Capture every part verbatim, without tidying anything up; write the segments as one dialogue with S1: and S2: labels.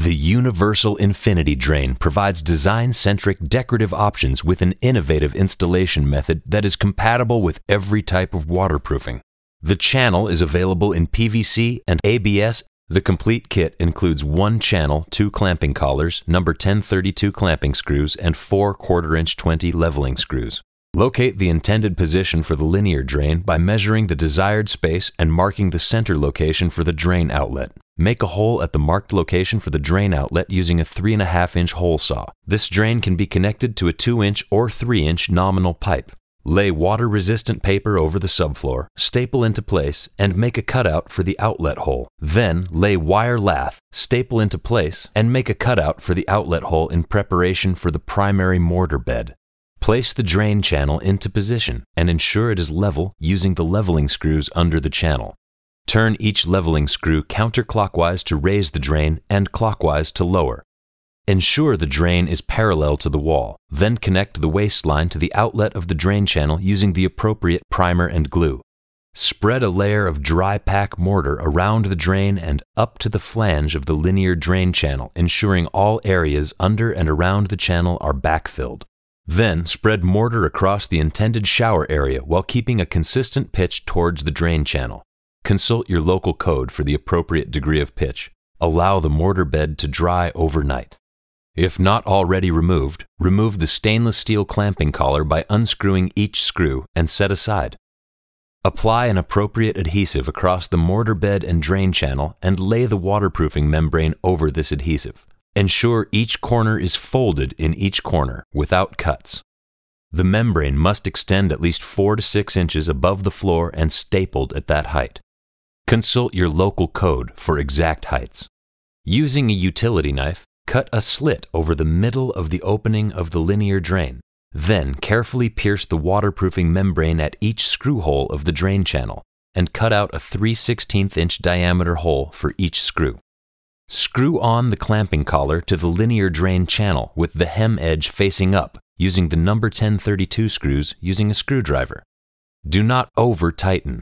S1: The Universal Infinity Drain provides design-centric decorative options with an innovative installation method that is compatible with every type of waterproofing. The channel is available in P V C and A B S. The complete kit includes one channel, two clamping collars, number ten thirty-two clamping screws, and four quarter-inch twenty leveling screws. Locate the intended position for the linear drain by measuring the desired space and marking the center location for the drain outlet. Make a hole at the marked location for the drain outlet using a three and a half inch hole saw. This drain can be connected to a two inch or three inch nominal pipe. Lay water-resistant paper over the subfloor, staple into place, and make a cutout for the outlet hole. Then lay wire lath, staple into place, and make a cutout for the outlet hole in preparation for the primary mortar bed. Place the drain channel into position and ensure it is level using the leveling screws under the channel. Turn each leveling screw counterclockwise to raise the drain and clockwise to lower. Ensure the drain is parallel to the wall, then connect the waistline to the outlet of the drain channel using the appropriate primer and glue. Spread a layer of dry pack mortar around the drain and up to the flange of the linear drain channel, ensuring all areas under and around the channel are backfilled. Then spread mortar across the intended shower area while keeping a consistent pitch towards the drain channel. Consult your local code for the appropriate degree of pitch. Allow the mortar bed to dry overnight. If not already removed, remove the stainless steel clamping collar by unscrewing each screw and set aside. Apply an appropriate adhesive across the mortar bed and drain channel and lay the waterproofing membrane over this adhesive. Ensure each corner is folded in each corner without cuts. The membrane must extend at least four to six inches above the floor and stapled at that height. Consult your local code for exact heights. Using a utility knife, cut a slit over the middle of the opening of the linear drain. Then carefully pierce the waterproofing membrane at each screw hole of the drain channel and cut out a three sixteenths inch diameter hole for each screw. Screw on the clamping collar to the linear drain channel with the hem edge facing up using the number ten thirty-two screws using a screwdriver. Do not over-tighten.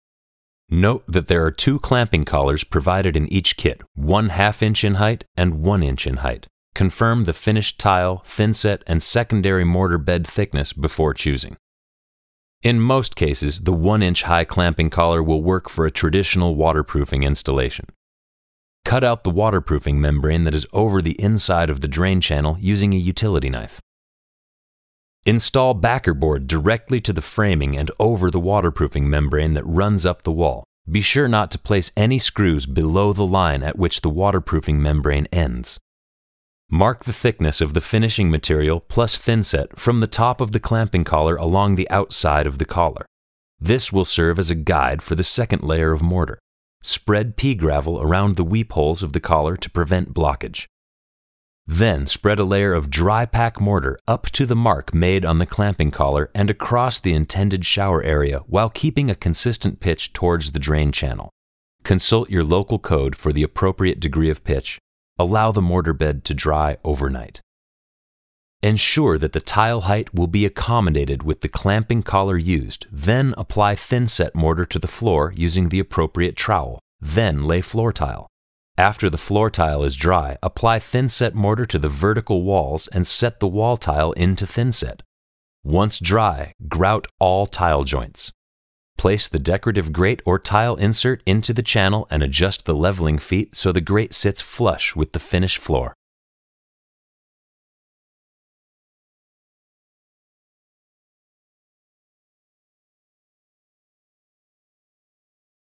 S1: Note that there are two clamping collars provided in each kit, one half inch in height and one inch in height. Confirm the finished tile, thinset, and secondary mortar bed thickness before choosing. In most cases, the one inch high clamping collar will work for a traditional waterproofing installation. Cut out the waterproofing membrane that is over the inside of the drain channel using a utility knife. Install BACKERBOARD directly to the framing and over the waterproofing membrane that runs up the wall. Be sure not to place any screws below the line at which the waterproofing membrane ends. Mark the thickness of the finishing material plus thinset from the top of the clamping collar along the outside of the collar. This will serve as a guide for the second layer of mortar. Spread pea gravel around the weep holes of the collar to prevent blockage. Then spread a layer of dry pack mortar up to the mark made on the clamping collar and across the intended shower area while keeping a consistent pitch towards the drain channel. Consult your local code for the appropriate degree of pitch. Allow the mortar bed to dry overnight. Ensure that the tile height will be accommodated with the clamping collar used. Then apply thinset mortar to the floor using the appropriate trowel. Then lay floor tile. After the floor tile is dry, apply thinset mortar to the vertical walls and set the wall tile into thinset. Once dry, grout all tile joints. Place the decorative grate or tile insert into the channel and adjust the leveling feet so the grate sits flush with the finished floor.